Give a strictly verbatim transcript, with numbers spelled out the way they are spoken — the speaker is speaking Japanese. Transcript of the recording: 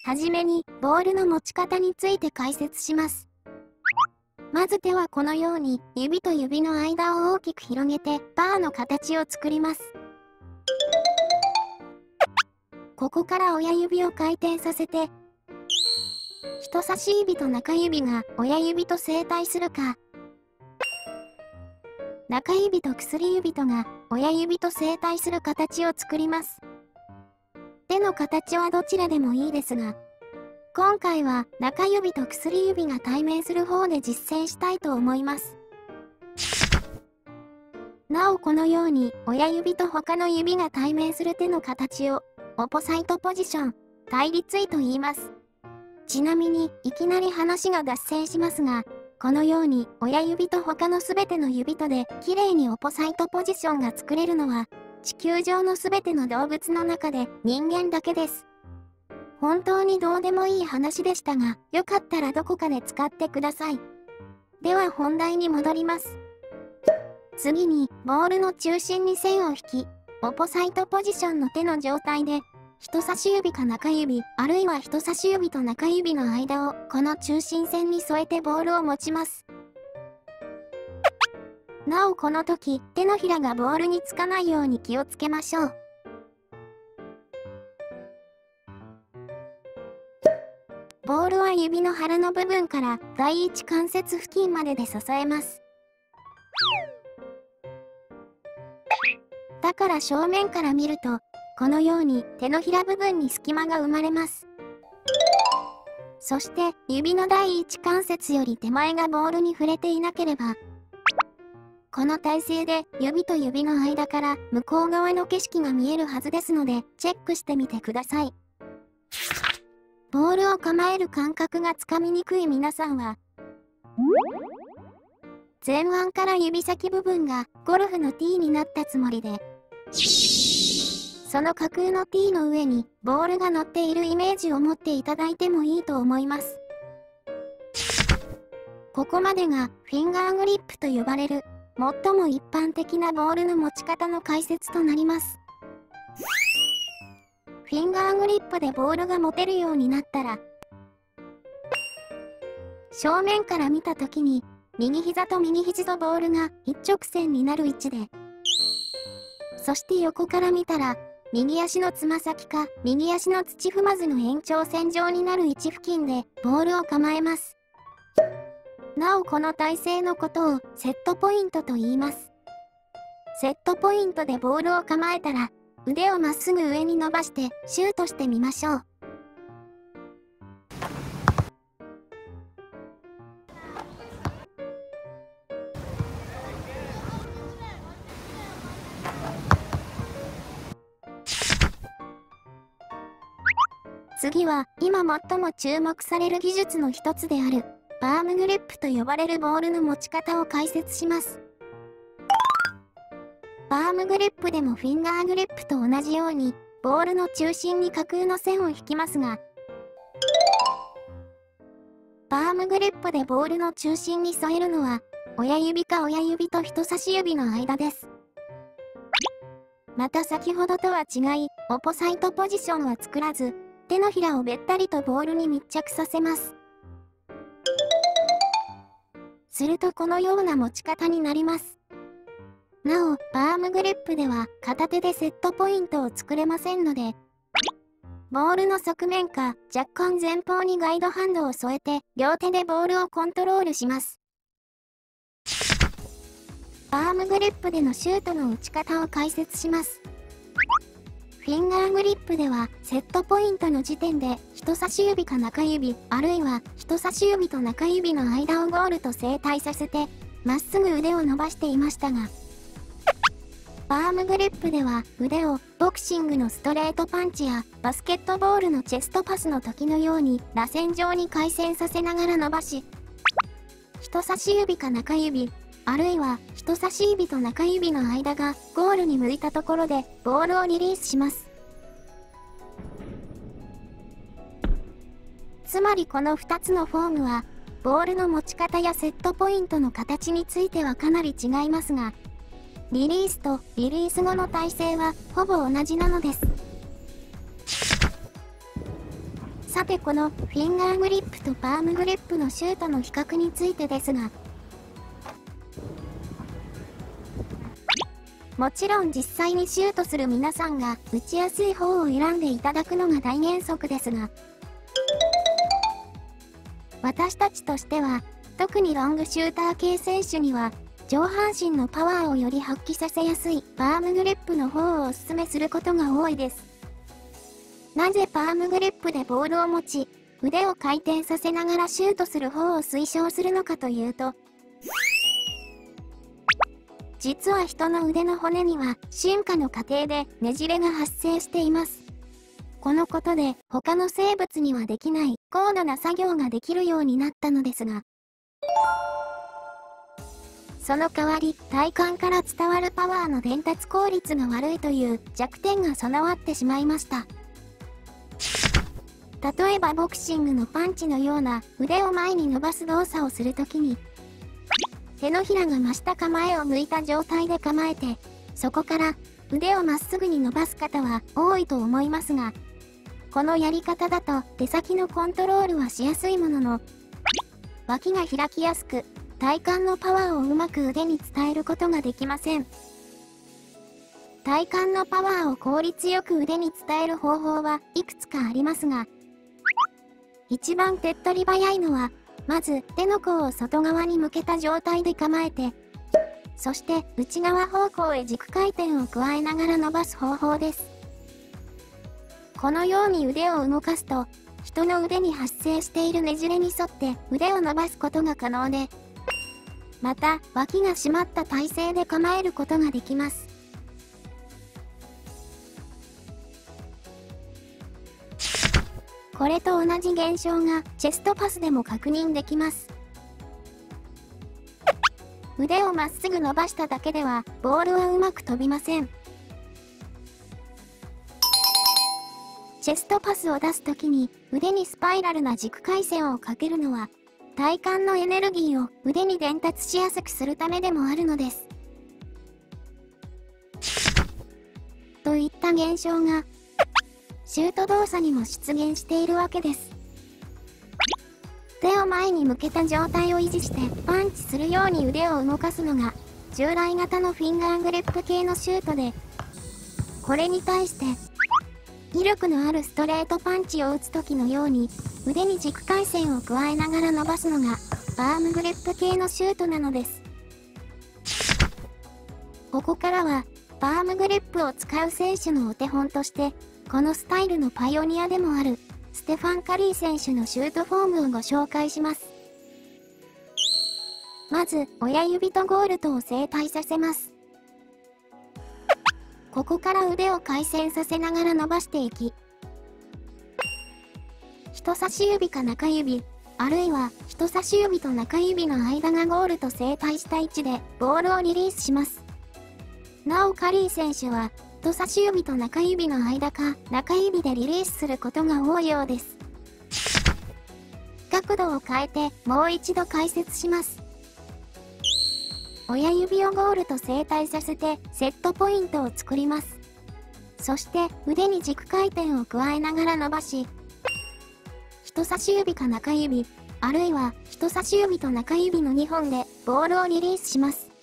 はじめにボールの持ち方について解説します。まず手はこのように指と指の間を大きく広げてバーの形を作ります。ここから親指を回転させて、人差し指と中指が親指と正対するか、中指と薬指とが親指と正対する形を作ります。手の形はどちらでもいいですが、今回は中指と薬指が対面する方で実践したいと思います。なおこのように親指と他の指が対面する手の形をオポサイトポジション、対立位と言います。ちなみにいきなり話が脱線しますが、このように親指と他のすべての指とで綺麗にオポサイトポジションが作れるのは地球上のすべての動物の中で人間だけです。本当にどうでもいい話でしたが、よかったらどこかで使ってください。では本題に戻ります。次に、ボールの中心に線を引き、オポサイトポジションの手の状態で、人差し指か中指、あるいは人差し指と中指の間をこの中心線に添えてボールを持ちます。なおこの時、手のひらがボールにつかないように気をつけましょう。ボールは指の腹の部分から第一関節付近までで支えます。だから正面から見ると、このように手のひら部分に隙間が生まれます。そして指の第一関節より手前がボールに触れていなければ、この体勢で指と指の間から向こう側の景色が見えるはずですので、チェックしてみてください。ボールを構える感覚がつかみにくい皆さんは、前腕から指先部分がゴルフのティーになったつもりで、その架空のティーの上にボールが乗っているイメージを持っていただいてもいいと思います。ここまでがフィンガーグリップと呼ばれる最も一般的なボールの持ち方の解説となります。フィンガーグリップでボールが持てるようになったら、正面から見たときに右膝と右肘とボールが一直線になる位置で、そして横から見たら右足のつま先か右足の土踏まずの延長線上になる位置付近でボールを構えます。なおこの体勢のことをセットポイントと言います。セットポイントでボールを構えたら、腕をまっすぐ上に伸ばしてシュートしてみましょう。次は今最も注目される技術の一つであるパームグリップと呼ばれるボールの持ち方を解説します。パームグリップでもフィンガーグリップと同じようにボールの中心に架空の線を引きますが、パームグリップでボールの中心に添えるのは親指か親指と人差し指の間です。また先ほどとは違い、オポサイトポジションは作らず、手のひらをべったりとボールに密着させます。するとこのような持ち方になります。なお、パームグリップでは片手でセットポイントを作れませんので、ボールの側面か若干前方にガイドハンドを添えて両手でボールをコントロールします。パームグリップでのシュートの打ち方を解説します。フィンガーグリップではセットポイントの時点で人差し指か中指、あるいは人差し指と中指の間をゴールと正対させてまっすぐ腕を伸ばしていましたが、パームグリップでは腕をボクシングのストレートパンチやバスケットボールのチェストパスの時のように螺旋状に回旋させながら伸ばし、人差し指か中指、あるいは人差し指と中指の間がゴールに向いたところでボールをリリースします。つまりこのふたつのフォームはボールの持ち方やセットポイントの形についてはかなり違いますが、リリースとリリース後の体勢はほぼ同じなのです。 さてこのフィンガーグリップとパームグリップのシュートの比較についてですが、もちろん実際にシュートする皆さんが打ちやすい方を選んでいただくのが大原則ですが、私たちとしては特にロングシューター系選手には上半身のパワーをより発揮させやすいパームグリップの方をお勧めすることが多いです。なぜパームグリップでボールを持ち、腕を回転させながらシュートする方を推奨するのかというと、実は人の腕の骨には進化の過程でねじれが発生しています。このことで他の生物にはできない高度な作業ができるようになったのですが、その代わり体幹から伝わるパワーの伝達効率が悪いという弱点が備わってしまいました。例えばボクシングのパンチのような腕を前に伸ばす動作をするときに、手のひらが真下構えを向いた状態で構えて、そこから腕をまっすぐに伸ばす方は多いと思いますが、このやり方だと手先のコントロールはしやすいものの、脇が開きやすく、体幹のパワーをうまく腕に伝えることができません。体幹のパワーを効率よく腕に伝える方法はいくつかありますが、一番手っ取り早いのは、まず手の甲を外側に向けた状態で構えて、そして内側方向へ軸回転を加えながら伸ばす方法です。このように腕を動かすと、人の腕に発生しているねじれに沿って腕を伸ばすことが可能で、また脇が締まった体勢で構えることができます。これと同じ現象がチェストパスでも確認できます。腕をまっすぐ伸ばしただけではボールはうまく飛びません。チェストパスを出すときに腕にスパイラルな軸回線をかけるのは、体幹のエネルギーを腕に伝達しやすくするためでもあるのです。といった現象がシュート動作にも出現しているわけです。手を前に向けた状態を維持してパンチするように腕を動かすのが従来型のフィンガーグリップ系のシュートで、これに対して威力のあるストレートパンチを打つ時のように腕に軸回線を加えながら伸ばすのがパームグリップ系のシュートなのです。ここからはパームグリップを使う選手のお手本としてこのスタイルのパイオニアでもあるステファン・カリー選手のシュートフォームをご紹介します。まず親指とゴールトを正対させます。ここから腕を回旋させながら伸ばしていき、人差し指か中指、あるいは人差し指と中指の間がゴールと正対した位置でボールをリリースします。なおカリー選手は人差し指と中指の間か中指でリリースすることが多いようです。角度を変えてもう一度解説します。親指をゴールと正対させてセットポイントを作ります。そして腕に軸回転を加えながら伸ばし、人差し指か中指、あるいは人差し指と中指のにほんでボールをリリースします。